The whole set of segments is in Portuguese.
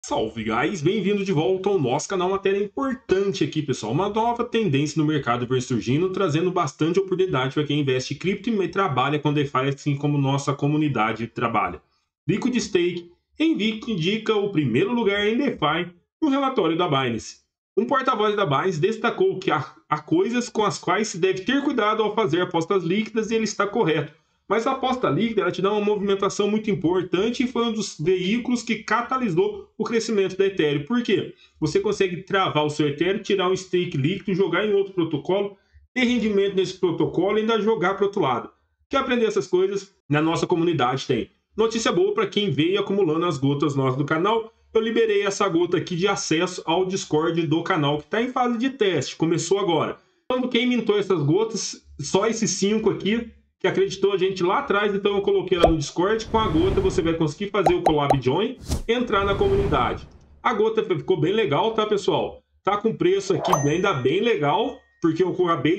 Salve, guys! Bem-vindo de volta ao nosso canal. Matéria importante aqui, pessoal. Uma nova tendência no mercado vem surgindo, trazendo bastante oportunidade para quem investe em cripto e trabalha com DeFi, assim como nossa comunidade trabalha. Liquid Stake indica o primeiro lugar em DeFi no relatório da Binance. Um porta-voz da Binance destacou que há coisas com as quais se deve ter cuidado ao fazer apostas líquidas e ele está correto. Mas a aposta líquida ela te dá uma movimentação muito importante e foi um dos veículos que catalisou o crescimento da Ethereum. Por quê? Você consegue travar o seu Ethereum, tirar um stake líquido, jogar em outro protocolo, ter rendimento nesse protocolo e ainda jogar para o outro lado. Quer aprender essas coisas? Na nossa comunidade tem. Notícia boa para quem veio acumulando as gotas nossas do canal. Eu liberei essa gota aqui de acesso ao Discord do canal, que está em fase de teste, começou agora. Quando quem mintou essas gotas, só esses 5 aqui, que acreditou a gente lá atrás, então eu coloquei lá no Discord. Com a gota você vai conseguir fazer o Collab Join, entrar na comunidade. A gota ficou bem legal, tá, pessoal? Tá com preço aqui ainda bem legal, porque eu acabei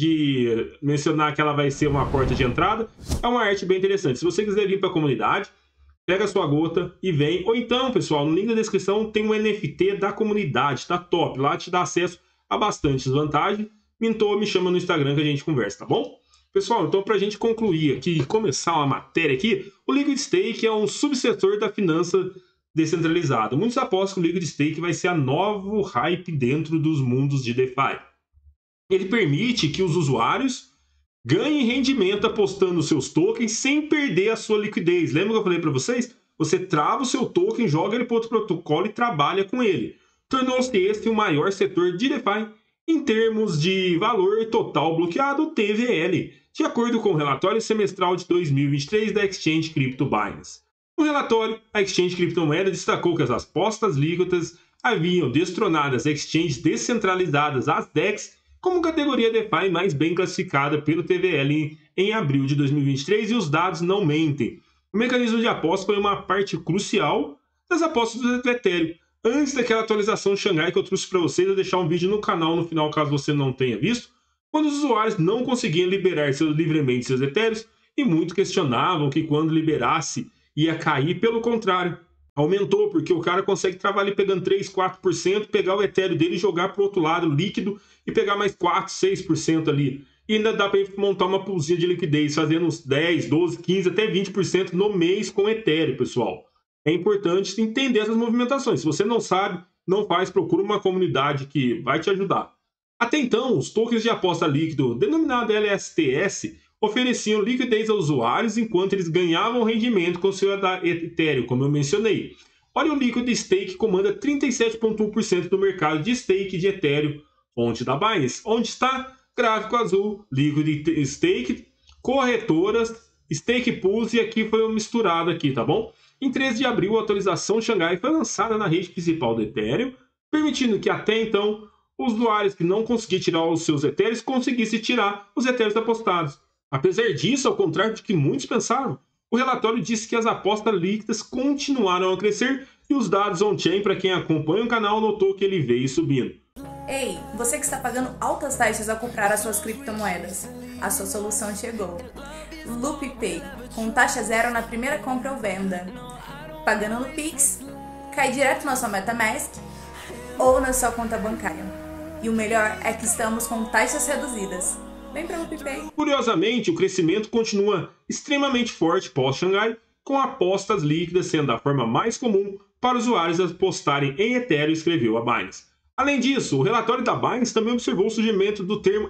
de mencionar que ela vai ser uma porta de entrada. É uma arte bem interessante. Se você quiser vir para a comunidade, pega a sua gota e vem. Ou então, pessoal, no link da descrição tem um NFT da comunidade, tá top. Lá te dá acesso a bastantes vantagens. Mintou, me chama no Instagram que a gente conversa, tá bom? Pessoal, então para a gente concluir aqui e começar a matéria aqui, o Liquid Stake é um subsetor da finança descentralizada. Muitos apostam que o Liquid Stake vai ser a novo hype dentro dos mundos de DeFi. Ele permite que os usuários ganhem rendimento apostando seus tokens sem perder a sua liquidez. Lembra que eu falei para vocês? Você trava o seu token, joga ele para outro protocolo e trabalha com ele. Tornou-se este o maior setor de DeFi em termos de valor total bloqueado, TVL, de acordo com o relatório semestral de 2023 da Exchange Crypto Binance. No relatório, a Exchange Criptomoeda destacou que as apostas líquidas haviam destronado as exchanges descentralizadas, as DEX, como categoria DeFi mais bem classificada pelo TVL em abril de 2023, e os dados não mentem. O mecanismo de aposta foi uma parte crucial das apostas do Ethereum. Antes daquela atualização Xangai que eu trouxe para vocês, eu vou deixar um vídeo no canal no final, caso você não tenha visto, quando os usuários não conseguiam liberar livremente seus Ethereums, e muito questionavam que quando liberasse ia cair. Pelo contrário, aumentou, porque o cara consegue travar ali pegando 3, 4%, pegar o Ethereum dele e jogar para o outro lado líquido e pegar mais 4, 6% ali. E ainda dá para montar uma poolzinha de liquidez, fazendo uns 10, 12, 15, até 20% no mês com Ethereum, pessoal. É importante entender essas movimentações. Se você não sabe, não faz, procura uma comunidade que vai te ajudar. Até então, os tokens de aposta líquido, denominado LSTS, ofereciam liquidez aos usuários enquanto eles ganhavam rendimento com seu Ethereum, como eu mencionei. Olha, o Liquid Stake comanda 37,1% do mercado de stake de Ethereum, fonte da Binance. Onde está? Gráfico azul, Liquid Stake, corretoras, stake pools, e aqui foi um misturado aqui, tá bom? Em 13 de abril, a atualização Xangai foi lançada na rede principal do Ethereum, permitindo que até então os usuários que não conseguiam tirar os seus Ethereums conseguissem tirar os Ethereums apostados. Apesar disso, ao contrário do que muitos pensaram, o relatório disse que as apostas líquidas continuaram a crescer e os dados on-chain, para quem acompanha o canal, notou que ele veio subindo. Ei, você que está pagando altas taxas ao comprar as suas criptomoedas, a sua solução chegou. LoopPay, com taxa zero na primeira compra ou venda. Pagando no Pix, cai direto na sua MetaMask ou na sua conta bancária. E o melhor é que estamos com taxas reduzidas. Vem para o LoopPay. Curiosamente, o crescimento continua extremamente forte pós-Xangai, com apostas líquidas sendo a forma mais comum para usuários apostarem em Ethereum, escreveu a Binance. Além disso, o relatório da Binance também observou o surgimento do termo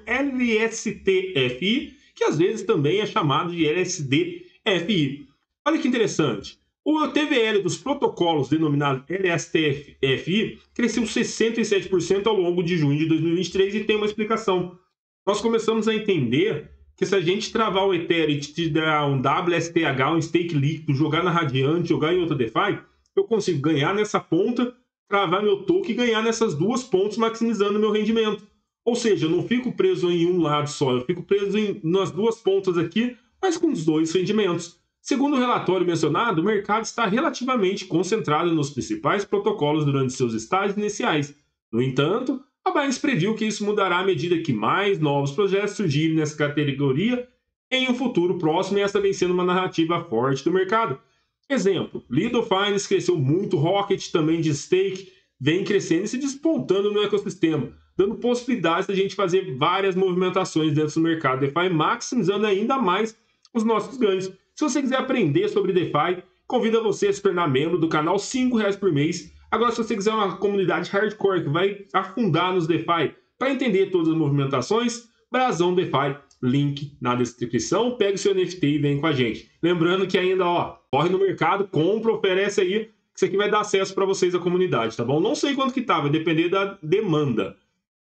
LSTFI, que às vezes também é chamado de LSDFI. Olha que interessante. O TVL dos protocolos denominado LSTFI cresceu 67% ao longo de junho de 2023 e tem uma explicação. Nós começamos a entender que se a gente travar o Ethereum e te dar um WSTH, um stake líquido, jogar na Radiante, jogar em outra DeFi, eu consigo ganhar nessa ponta, travar meu token e ganhar nessas duas pontas, maximizando meu rendimento. Ou seja, eu não fico preso em um lado só, eu fico preso nas duas pontas aqui, mas com os dois rendimentos. Segundo o relatório mencionado, o mercado está relativamente concentrado nos principais protocolos durante seus estágios iniciais. No entanto, a Binance previu que isso mudará à medida que mais novos projetos surgirem nessa categoria em um futuro próximo, e essa vem sendo uma narrativa forte do mercado. Exemplo, Lido Finance cresceu muito, Rocket também de stake, vem crescendo e se despontando no ecossistema, dando possibilidades de a gente fazer várias movimentações dentro do mercado DeFi, maximizando ainda mais os nossos ganhos. Se você quiser aprender sobre DeFi, convido você a se tornar membro do canal, R$ 5 por mês. Agora, se você quiser uma comunidade hardcore que vai afundar nos DeFi para entender todas as movimentações, Brasão DeFi, link na descrição, pega o seu NFT e vem com a gente. Lembrando que ainda, corre no mercado, compra, oferece aí, que isso aqui vai dar acesso para vocês à comunidade, tá bom? Não sei quanto que tá, vai depender da demanda.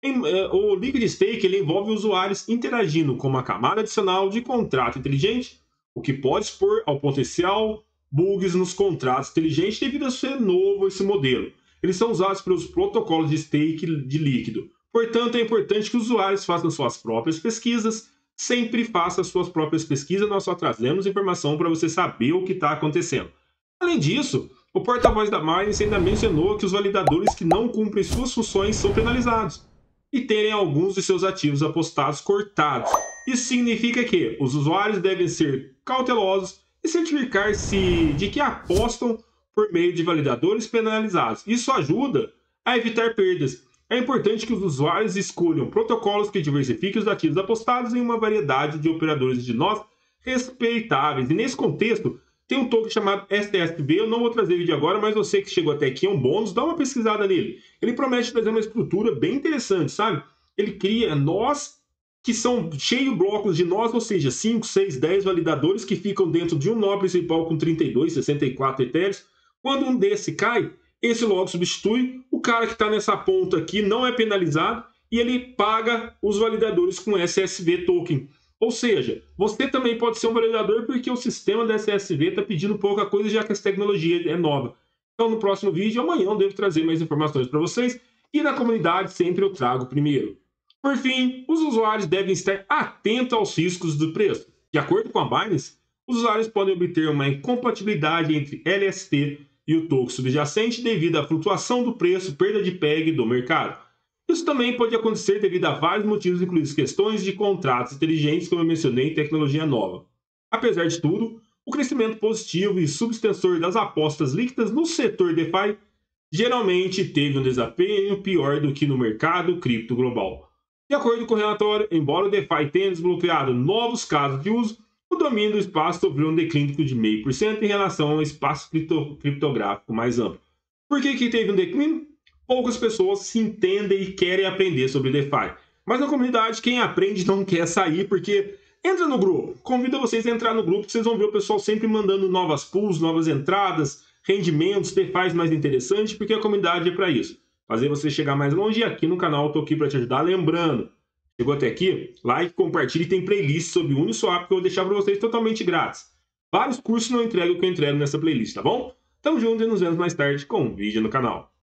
O Liquid Stake ele envolve usuários interagindo com uma camada adicional de contrato inteligente, o que pode expor ao potencial bugs nos contratos inteligentes devido a ser novo esse modelo. Eles são usados pelos protocolos de stake de líquido. Portanto, é importante que os usuários façam suas próprias pesquisas. Sempre faça suas próprias pesquisas, nós só trazemos informação para você saber o que está acontecendo. Além disso, o porta-voz da Binance ainda mencionou que os validadores que não cumprem suas funções são penalizados e terem alguns de seus ativos apostados cortados. Isso significa que os usuários devem ser cautelosos e certificar-se de que apostam por meio de validadores penalizados. Isso ajuda a evitar perdas. É importante que os usuários escolham protocolos que diversifiquem os ativos apostados em uma variedade de operadores de nós respeitáveis. E nesse contexto, tem um token chamado STSV, eu não vou trazer vídeo agora, mas você que chegou até aqui é um bônus, dá uma pesquisada nele. Ele promete trazer uma estrutura bem interessante, sabe? Ele cria nós que são cheios de blocos de nós, ou seja, 5, 6, 10 validadores que ficam dentro de um nó principal com 32, 64 etéreos. Quando um desse cai, esse logo substitui, o cara que está nessa ponta aqui não é penalizado e ele paga os validadores com SSV token. Ou seja, você também pode ser um validador porque o sistema da SSV está pedindo pouca coisa já que essa tecnologia é nova. Então no próximo vídeo, amanhã eu devo trazer mais informações para vocês e na comunidade sempre eu trago primeiro. Por fim, os usuários devem estar atentos aos riscos do preço. De acordo com a Binance, os usuários podem obter uma incompatibilidade entre LST e o token subjacente devido à flutuação do preço, perda de PEG do mercado. Isso também pode acontecer devido a vários motivos, incluindo questões de contratos inteligentes, como eu mencionei, e tecnologia nova. Apesar de tudo, o crescimento positivo e substancial das apostas líquidas no setor DeFi geralmente teve um desempenho pior do que no mercado cripto global. De acordo com o relatório, embora o DeFi tenha desbloqueado novos casos de uso, o domínio do espaço sofreu um declínio de 0,5% em relação ao espaço criptográfico mais amplo. Por que teve um declínio? Poucas pessoas se entendem e querem aprender sobre DeFi. Mas na comunidade, quem aprende não quer sair, porque entra no grupo. Convido vocês a entrar no grupo, vocês vão ver o pessoal sempre mandando novas pools, novas entradas, rendimentos, DeFi mais interessantes, porque a comunidade é para isso. Fazer você chegar mais longe e aqui no canal eu estou aqui para te ajudar. Lembrando, chegou até aqui? Like, compartilhe, tem playlist sobre Uniswap que eu vou deixar para vocês totalmente grátis. Vários cursos não entregam o que eu entrego nessa playlist, tá bom? Tamo junto e nos vemos mais tarde com um vídeo no canal.